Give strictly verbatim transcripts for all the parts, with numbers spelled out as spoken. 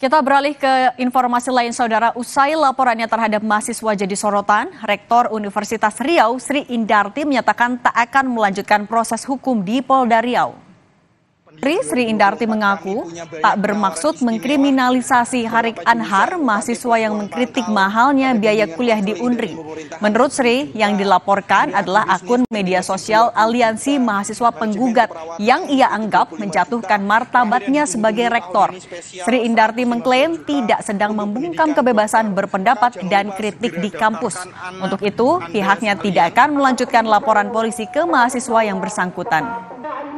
Kita beralih ke informasi lain, Saudara. Usai laporannya terhadap mahasiswa jadi sorotan, Rektor Universitas Riau, Sri Indarti, menyatakan tak akan melanjutkan proses hukum di Polda Riau. Sri Indarti mengaku tak bermaksud mengkriminalisasi Horik Anhar, mahasiswa yang mengkritik mahalnya biaya kuliah di Unri. Menurut Sri, yang dilaporkan adalah akun media sosial Aliansi Mahasiswa Penggugat yang ia anggap menjatuhkan martabatnya sebagai rektor. Sri Indarti mengklaim tidak sedang membungkam kebebasan berpendapat dan kritik di kampus. Untuk itu, pihaknya tidak akan melanjutkan laporan polisi ke mahasiswa yang bersangkutan.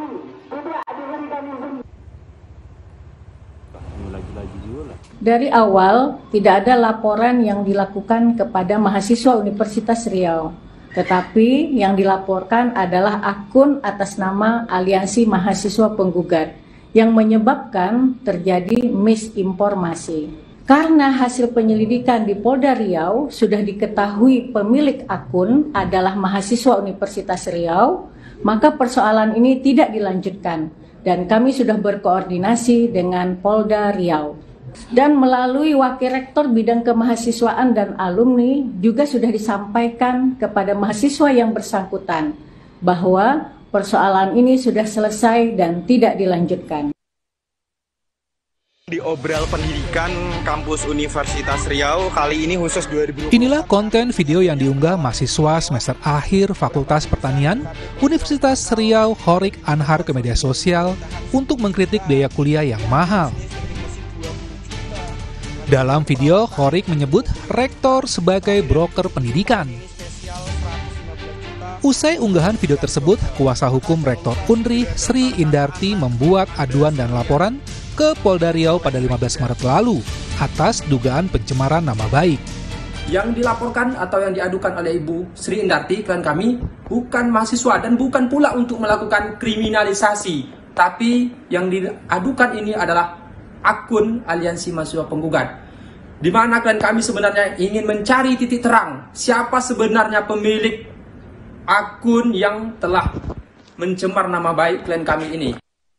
Dari awal, tidak ada laporan yang dilakukan kepada mahasiswa Universitas Riau. Tetapi yang dilaporkan adalah akun atas nama Aliansi Mahasiswa Penggugat yang menyebabkan terjadi misinformasi. Karena hasil penyelidikan di Polda Riau sudah diketahui pemilik akun adalah mahasiswa Universitas Riau, maka persoalan ini tidak dilanjutkan dan kami sudah berkoordinasi dengan Polda Riau. Dan melalui Wakil Rektor Bidang Kemahasiswaan dan Alumni juga sudah disampaikan kepada mahasiswa yang bersangkutan bahwa persoalan ini sudah selesai dan tidak dilanjutkan. Di Obral Pendidikan Kampus Universitas Riau kali ini khusus dua ribu dua puluh. Inilah konten video yang diunggah mahasiswa semester akhir Fakultas Pertanian Universitas Riau Horik Anhar ke media sosial untuk mengkritik biaya kuliah yang mahal. Dalam video, Horik menyebut rektor sebagai broker pendidikan. Usai unggahan video tersebut, kuasa hukum Rektor Unri, Sri Indarti, membuat aduan dan laporan ke Polda Riau pada lima belas Maret lalu atas dugaan pencemaran nama baik. Yang dilaporkan atau yang diadukan oleh Ibu Sri Indarti klien kami bukan mahasiswa dan bukan pula untuk melakukan kriminalisasi, tapi yang diadukan ini adalah akun Aliansi Mahasiswa Penggugat, di mana klien kami sebenarnya ingin mencari titik terang siapa sebenarnya pemilik akun yang telah mencemar nama baik klien kami ini.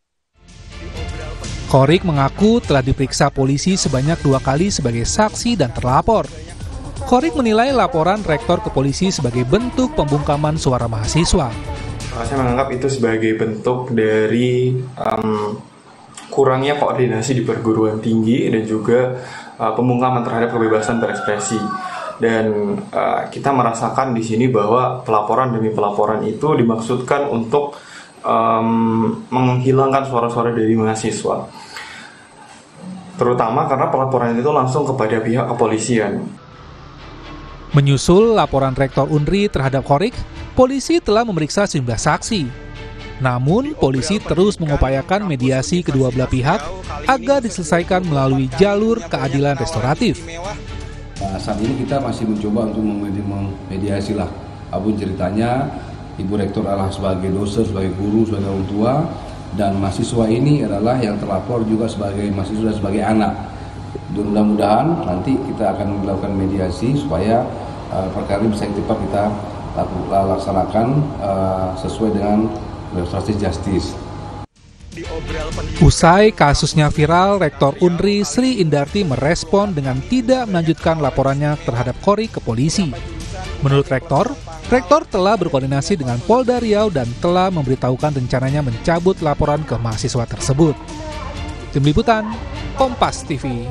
Horik mengaku telah diperiksa polisi sebanyak dua kali sebagai saksi dan terlapor. Horik menilai laporan rektor ke polisi sebagai bentuk pembungkaman suara mahasiswa. Saya menganggap itu sebagai bentuk dari um, kurangnya koordinasi di perguruan tinggi dan juga uh, pembungkaman terhadap kebebasan berekspresi. Dan uh, kita merasakan di sini bahwa pelaporan demi pelaporan itu dimaksudkan untuk um, menghilangkan suara-suara dari mahasiswa. Terutama karena pelaporan itu langsung kepada pihak kepolisian. Menyusul laporan Rektor Unri terhadap Horik, polisi telah memeriksa sejumlah saksi. Namun, polisi terus mengupayakan mediasi kedua belah pihak agar diselesaikan melalui jalur keadilan restoratif. Nah, saat ini kita masih mencoba untuk memediasi lah. Apapun ceritanya, Ibu Rektor adalah sebagai dosen, sebagai guru, sebagai orang tua, dan mahasiswa ini adalah yang terlapor juga sebagai mahasiswa dan sebagai anak. Mudah-mudahan nanti kita akan melakukan mediasi supaya uh, perkara ini bisa cepat kita laksanakan uh, sesuai dengan restoratif justice. Usai kasusnya viral, Rektor Unri Sri Indarti merespon dengan tidak melanjutkan laporannya terhadap Horik ke polisi. Menurut Rektor, Rektor telah berkoordinasi dengan Polda Riau dan telah memberitahukan rencananya mencabut laporan ke mahasiswa tersebut. Tim Liputan, Kompas T V.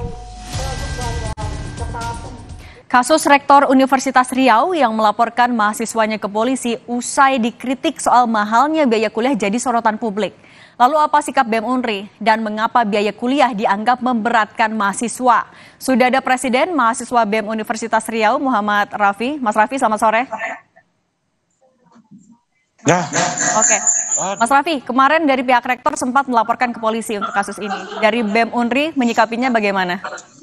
Kasus Rektor Universitas Riau yang melaporkan mahasiswanya ke polisi usai dikritik soal mahalnya biaya kuliah jadi sorotan publik. Lalu apa sikap B E M Unri dan mengapa biaya kuliah dianggap memberatkan mahasiswa? Sudah ada Presiden Mahasiswa B E M Universitas Riau, Muhammad Rafi. Mas Rafi, selamat sore. Ya. Oke, Mas Rafi, kemarin dari pihak rektor sempat melaporkan ke polisi untuk kasus ini. Dari B E M Unri menyikapinya bagaimana?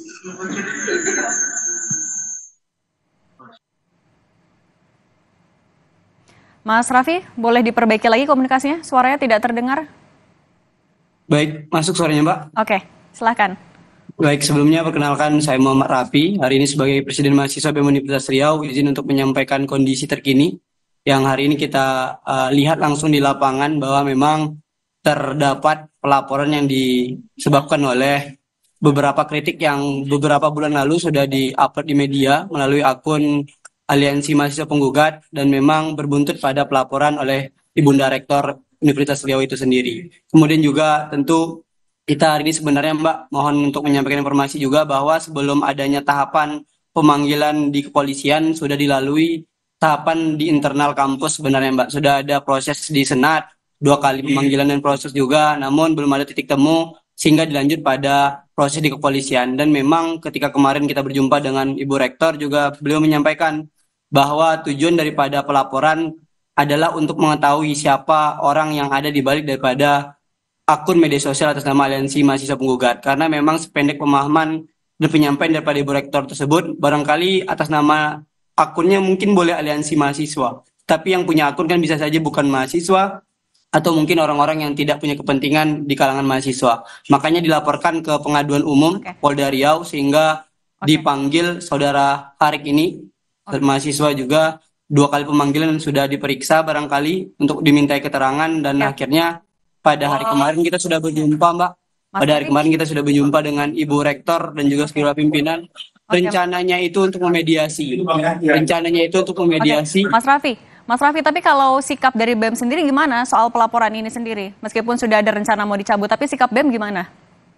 Mas Rafi, boleh diperbaiki lagi komunikasinya? Suaranya tidak terdengar. Baik, masuk suaranya Mbak. Oke, silakan. Baik, sebelumnya perkenalkan saya Muhammad Rafi. Hari ini sebagai Presiden Mahasiswa B E M Universitas Riau, izin untuk menyampaikan kondisi terkini yang hari ini kita uh, lihat langsung di lapangan bahwa memang terdapat pelaporan yang disebabkan oleh beberapa kritik yang beberapa bulan lalu sudah di-upload di media melalui akun Aliansi Mahasiswa Penggugat dan memang berbuntut pada pelaporan oleh Ibunda Rektor Universitas Riau itu sendiri. Kemudian juga tentu kita hari ini sebenarnya Mbak mohon untuk menyampaikan informasi juga bahwa sebelum adanya tahapan pemanggilan di kepolisian sudah dilalui tahapan di internal kampus sebenarnya Mbak. Sudah ada proses di Senat, dua kali pemanggilan dan proses juga, namun belum ada titik temu sehingga dilanjut pada proses di kepolisian. Dan memang ketika kemarin kita berjumpa dengan Ibu Rektor juga beliau menyampaikan bahwa tujuan daripada pelaporan adalah untuk mengetahui siapa orang yang ada di balik daripada akun media sosial atas nama Aliansi Mahasiswa Penggugat. Karena memang sependek pemahaman dan penyampaian daripada Ibu Rektor tersebut, barangkali atas nama akunnya mungkin boleh Aliansi Mahasiswa. Tapi yang punya akun kan bisa saja bukan mahasiswa, atau mungkin orang-orang yang tidak punya kepentingan di kalangan mahasiswa. Makanya dilaporkan ke pengaduan umum okay. Polda Riau sehingga okay. dipanggil saudara Harik ini, okay. mahasiswa juga, dua kali pemanggilan sudah diperiksa barangkali untuk dimintai keterangan dan okay. akhirnya pada hari kemarin kita sudah berjumpa Mbak. Pada hari kemarin kita sudah berjumpa dengan Ibu Rektor dan juga seluruh pimpinan. Rencananya itu untuk memediasi. Rencananya itu untuk memediasi. Mas Raffi, Mas Raffi, tapi kalau sikap dari B E M sendiri gimana soal pelaporan ini sendiri? Meskipun sudah ada rencana mau dicabut, tapi sikap B E M gimana?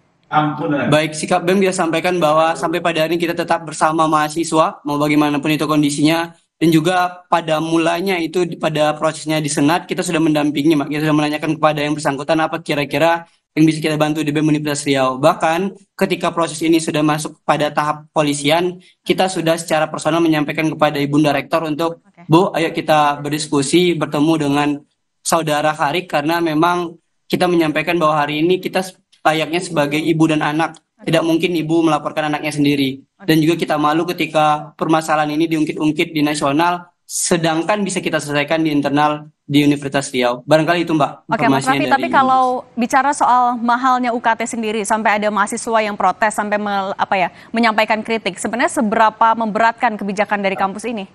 Baik, sikap B E M kita sampaikan bahwa sampai pada hari ini kita tetap bersama mahasiswa, mau bagaimanapun itu kondisinya. Dan juga pada mulanya itu pada prosesnya di Senat kita sudah mendampingi, Mak. Kita sudah menanyakan kepada yang bersangkutan apa kira-kira yang bisa kita bantu di B E M Universitas Riau. Bahkan ketika proses ini sudah masuk pada tahap polisian, kita sudah secara personal menyampaikan kepada Ibunda Rektor untuk, okay. Bu, ayo kita berdiskusi, bertemu dengan saudara Harik, karena memang kita menyampaikan bahwa hari ini kita layaknya sebagai ibu dan anak. Tidak mungkin ibu melaporkan anaknya sendiri. Dan juga kita malu ketika permasalahan ini diungkit-ungkit di nasional, sedangkan bisa kita selesaikan di internal di Universitas Riau. Barangkali itu Mbak. Oke Mas Raffi, tapi kalau bicara soal mahalnya U K T sendiri, sampai ada mahasiswa yang protes, sampai me, apa ya, menyampaikan kritik, sebenarnya seberapa memberatkan kebijakan dari kampus ini?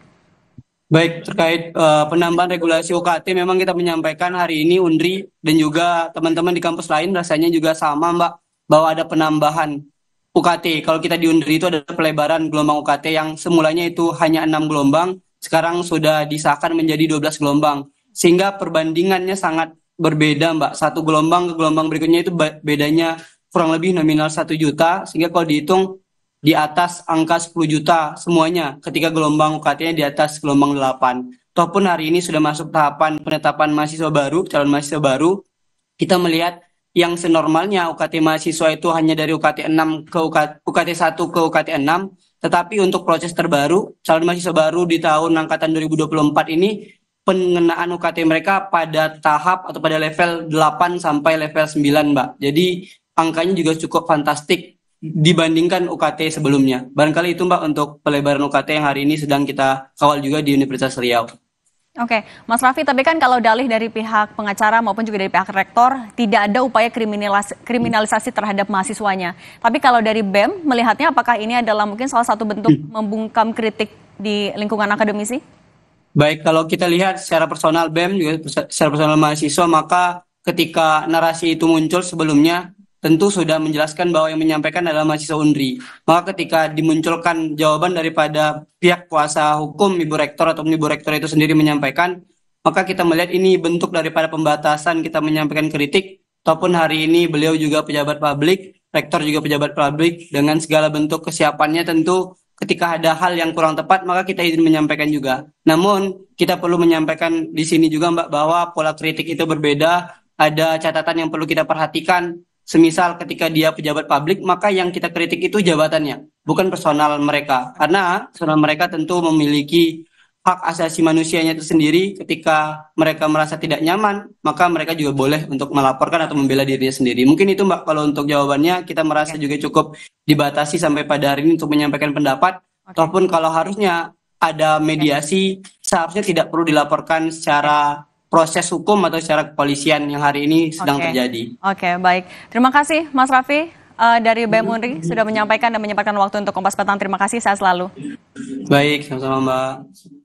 Baik, terkait uh, penambahan regulasi U K T, memang kita menyampaikan hari ini U N R I dan juga teman-teman di kampus lain rasanya juga sama Mbak, bahwa ada penambahan U K T. Kalau kita di U N R I itu ada pelebaran gelombang U K T yang semulanya itu hanya enam gelombang, sekarang sudah disahkan menjadi dua belas gelombang. Sehingga perbandingannya sangat berbeda Mbak. Satu gelombang ke gelombang berikutnya itu bedanya kurang lebih nominal satu juta, sehingga kalau dihitung di atas angka sepuluh juta semuanya ketika gelombang U K T-nya di atas gelombang delapan. Ataupun hari ini sudah masuk tahapan penetapan mahasiswa baru, calon mahasiswa baru, kita melihat yang senormalnya U K T mahasiswa itu hanya dari U K T enam ke U K T satu ke U K T enam, tetapi untuk proses terbaru, calon mahasiswa baru di tahun angkatan dua ribu dua puluh empat ini, pengenaan U K T mereka pada tahap atau pada level delapan sampai level sembilan, Mbak. Jadi angkanya juga cukup fantastik dibandingkan U K T sebelumnya. Barangkali itu Mbak untuk pelebaran U K T yang hari ini sedang kita kawal juga di Universitas Riau. Oke, Mas Raffi, tapi kan kalau dalih dari pihak pengacara maupun juga dari pihak rektor, tidak ada upaya kriminalis- kriminalisasi terhadap mahasiswanya. Tapi kalau dari B E M, melihatnya apakah ini adalah mungkin salah satu bentuk hmm. membungkam kritik di lingkungan akademisi? Baik, kalau kita lihat secara personal B E M juga secara personal mahasiswa, maka ketika narasi itu muncul sebelumnya, tentu sudah menjelaskan bahwa yang menyampaikan adalah mahasiswa U N R I. Maka ketika dimunculkan jawaban daripada pihak kuasa hukum Ibu Rektor atau Ibu Rektor itu sendiri menyampaikan, maka kita melihat ini bentuk daripada pembatasan kita menyampaikan kritik, ataupun hari ini beliau juga pejabat publik, Rektor juga pejabat publik, dengan segala bentuk kesiapannya tentu ketika ada hal yang kurang tepat, maka kita izin menyampaikan juga. Namun, kita perlu menyampaikan di sini juga Mbak, bahwa pola kritik itu berbeda, ada catatan yang perlu kita perhatikan. Semisal ketika dia pejabat publik, maka yang kita kritik itu jabatannya, bukan personal mereka. Karena personal mereka tentu memiliki hak asasi manusianya itu sendiri. Ketika mereka merasa tidak nyaman, maka mereka juga boleh untuk melaporkan atau membela dirinya sendiri. Mungkin itu Mbak, kalau untuk jawabannya kita merasa juga cukup dibatasi sampai pada hari ini untuk menyampaikan pendapat. Okay. Ataupun kalau harusnya ada mediasi, seharusnya tidak perlu dilaporkan secara proses hukum atau secara kepolisian yang hari ini sedang okay. terjadi. Oke, okay, baik. Terima kasih Mas Raffi uh, dari B E M U N R I sudah menyampaikan dan menyempatkan waktu untuk Kompas Petang. Terima kasih, sehat selalu. Baik, sama-sama Mbak.